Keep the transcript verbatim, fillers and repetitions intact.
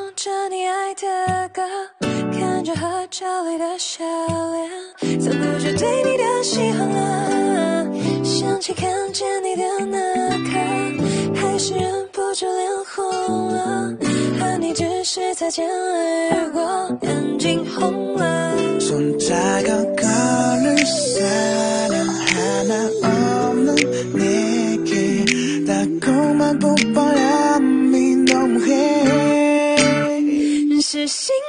着你爱的歌，看着合照里的笑脸，藏不住对你的喜欢了。想起看见你的那刻，还是忍不住脸红了。和你只是擦肩而过，眼睛红了。 손자가 걸을 사람 하나 없는 내게 달콤한 뽀뽀함이 너무해 是幸